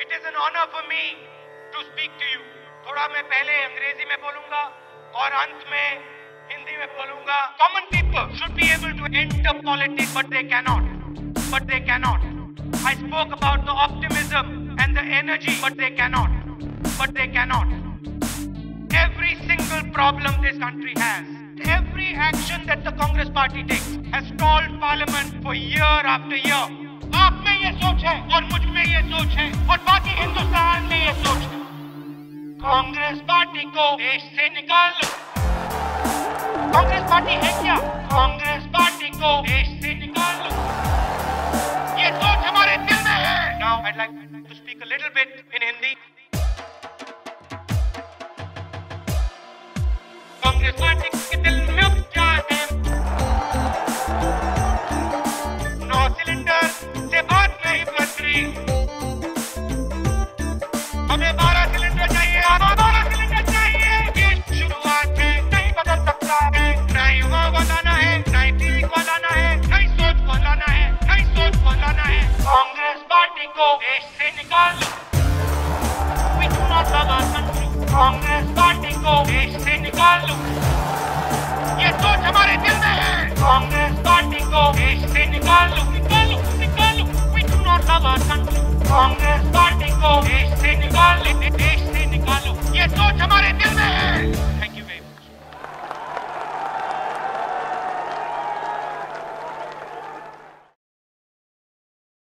It is an honor for me to speak to you. थोड़ा मैं पहले अंग्रेजी में बोलूंगा और अंत में हिंदी में बोलूंगा. Common people should be able to enter politics, but they cannot. But they cannot. I spoke about the optimism and the energy, but they cannot. But they cannot. Every single problem this country has, every action that the Congress party takes has stalled parliament for year after year. आप में ये सोच है और मुझ में ये सोच है और बाकी हिंदुस्तान में ये सोच है. कांग्रेस पार्टी को देश से निकालो. कांग्रेस पार्टी है क्या? कांग्रेस पार्टी को देश से निकालो. ये सोच हमारे दिल में है. Now I'd like to speak a little bit in Hindi. Congress party के दिल में अब क्या है? 9 सिलेंडर से बात नहीं बन रही. हमें 12 सिलेंडर चाहिए. 12 सिलेंडर चाहिए. ये शुरुआत है, नहीं बदल सकता है. नई युवा को लाना है, नई पीढ़ी को लाना है, नई सोच को लाना है, नई सोच को लाना है. कांग्रेस पार्टी को देश से निकालो. We do not love our country. Congress party को देश से निकालो. ये सोच हमारे दिल में है. कांग्रेस पार्टी को देश से निकालो. निकालो, निकालो. We do not love our country. Congress